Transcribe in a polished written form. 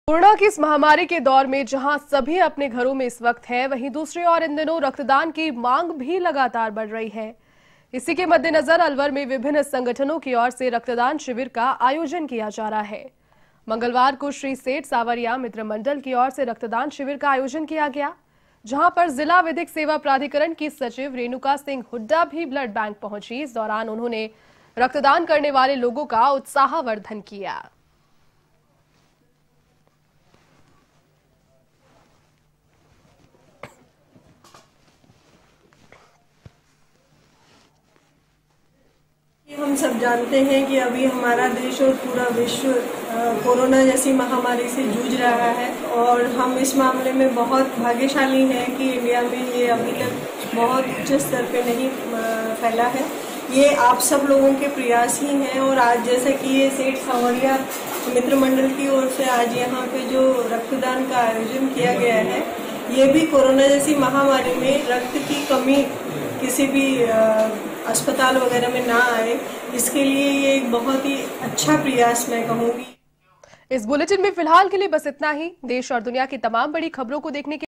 Corona की इस महामारी के दौर में जहां सभी अपने घरों में इस वक्त हैं, वहीं दूसरी ओर इन दिनों रक्तदान की मांग भी लगातार बढ़ रही है। इसी के मद्देनजर अलवर में विभिन्न संगठनों की ओर से रक्तदान शिविर का आयोजन किया जा रहा है। मंगलवार को श्री सेठ सावरिया मित्र मंडल की ओर से रक्तदान शिविर का आयोजन किया गया, जहां पर जिला विधिक सेवा प्राधिकरण की सचिव रेणुका सिंह हुड्डा भी ब्लड बैंक पहुंची। इस दौरान उन्होंने रक्तदान करने वाले लोगों का उत्साहवर्धन किया। हम सब जानते हैं कि अभी हमारा देश और पूरा विश्व कोरोना जैसी महामारी से जूझ रहा है और हम इस मामले में बहुत भाग्यशाली हैं कि इंडिया में ये अभी तक बहुत उच्च स्तर पे नहीं फैला है। ये आप सब लोगों के प्रयास ही हैं और आज जैसे कि ये सेठ सावरिया मित्र मंडल की ओर से आज यहाँ पे जो रक्तदान का आयोजन किया गया है, ये भी कोरोना जैसी महामारी में रक्त की कमी किसी भी अस्पताल वगैरह में ना आए, इसके लिए ये एक बहुत ही अच्छा प्रयास मैं कहूँगी। इस बुलेटिन में फिलहाल के लिए बस इतना ही। देश और दुनिया की तमाम बड़ी खबरों को देखने के